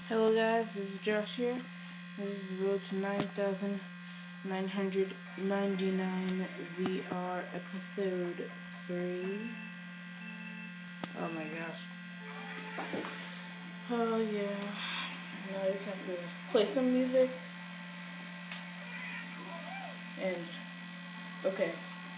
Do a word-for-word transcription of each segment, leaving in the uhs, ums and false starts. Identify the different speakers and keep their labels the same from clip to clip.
Speaker 1: Hello guys, this is Josh here. This is Road to nine thousand nine hundred ninety-nine V R episode three. Oh my gosh. Oh yeah. Now I just have to play some music. And, okay.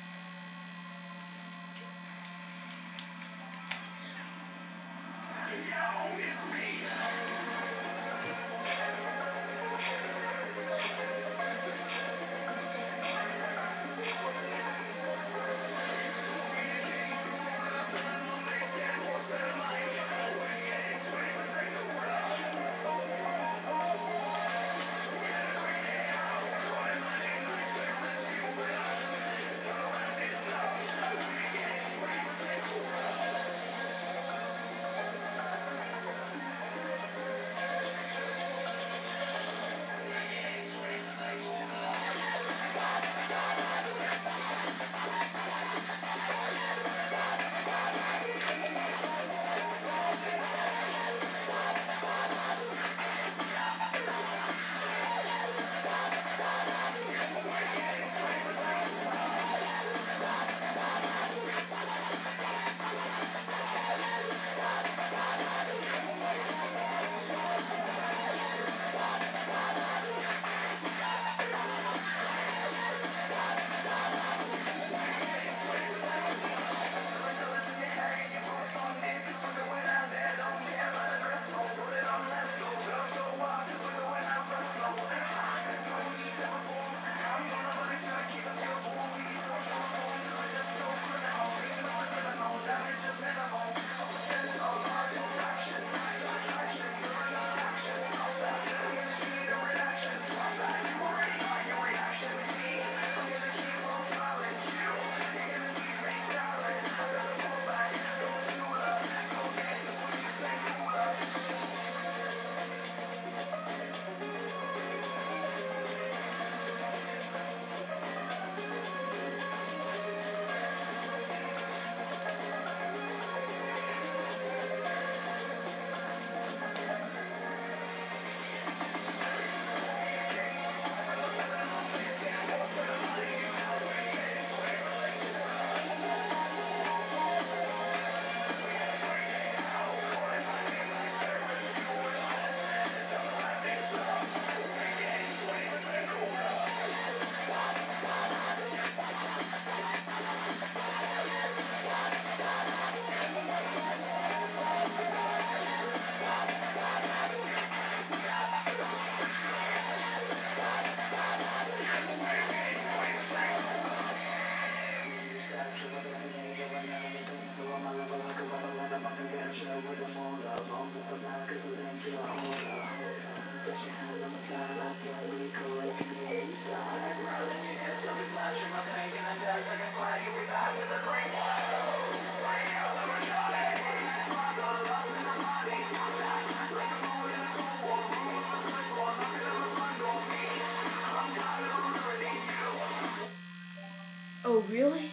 Speaker 1: Oh really?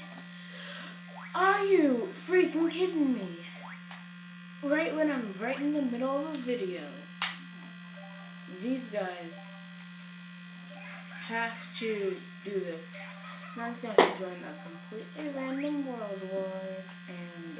Speaker 1: Are you freaking kidding me? Right when I'm right in the middle of a video, these guys have to do this. Now I'm just going to join a completely random world war and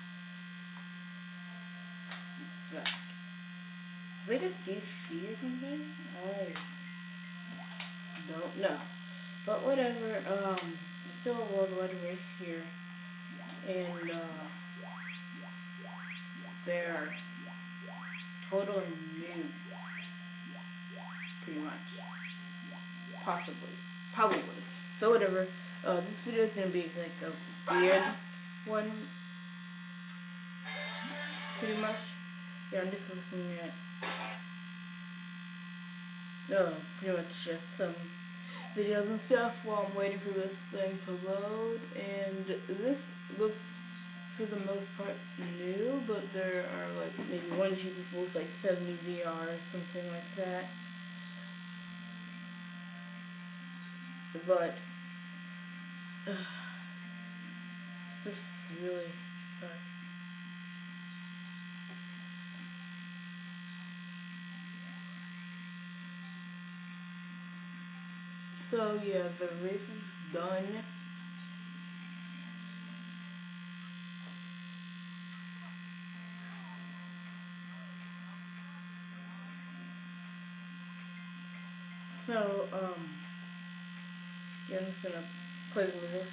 Speaker 1: that. Is it just D C or something? I don't know. But whatever, um, it's still a worldwide race here. And, uh, they're total noobs. Pretty much. Possibly. Probably. So whatever. Uh, this video is gonna be like a weird one. Pretty much. Yeah, I'm just looking at, uh, pretty much just some videos and stuff while I'm waiting for this thing to load. And this looks, for the most part, new, but there are like maybe one or two people with like seventy V R or something like that. But uh, this really sucks. So yeah, the race is done. So, um, yeah, I'm just gonna play the music.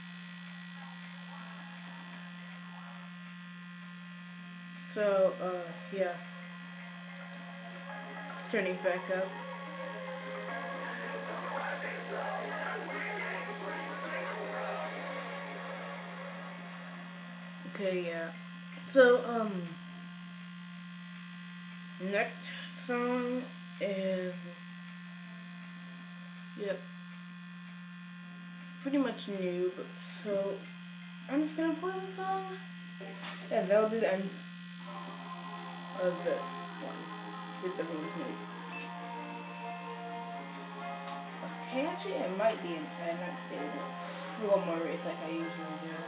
Speaker 1: So, uh, yeah. It's turning back up. Okay, yeah. So, um, next song is, yep, pretty much new, but so I'm just gonna play the song, and that'll be the end of this one, if everyone's new. Okay, actually, it might be, in, I'm not stating it, for one more race like I usually do.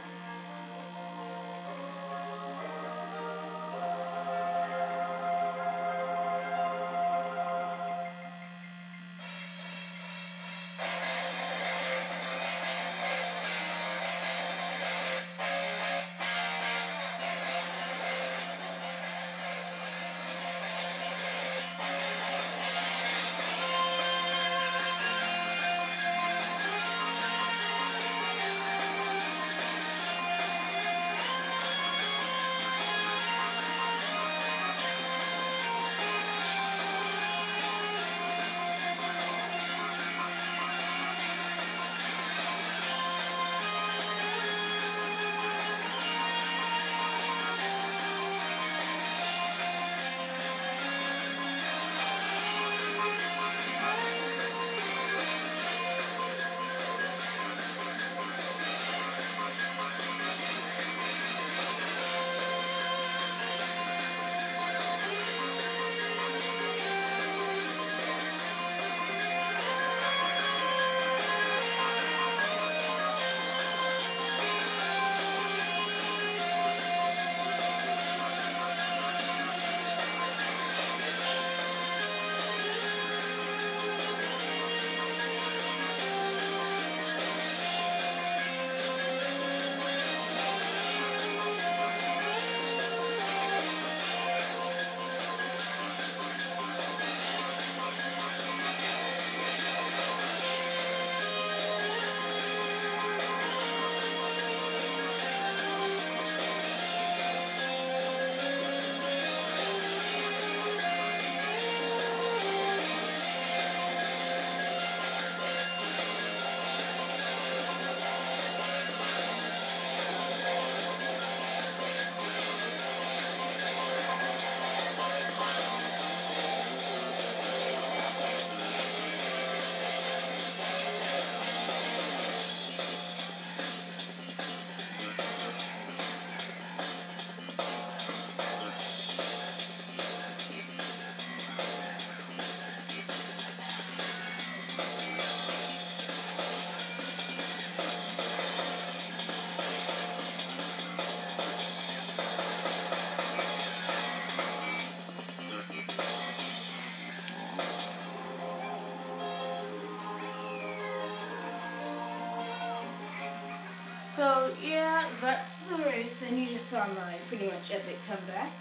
Speaker 1: So, yeah, that's the race, and you just saw my pretty much epic comeback.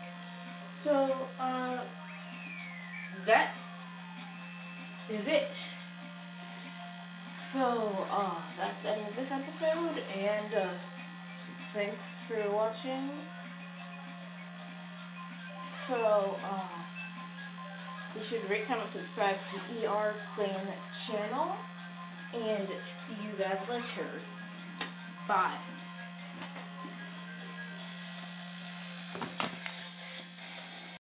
Speaker 1: So, uh, that is it. So, uh, that's the end of this episode, and, uh, thanks for watching. So, uh, you should rate, comment, subscribe to the E R Clan channel, and see you guys later. Bye.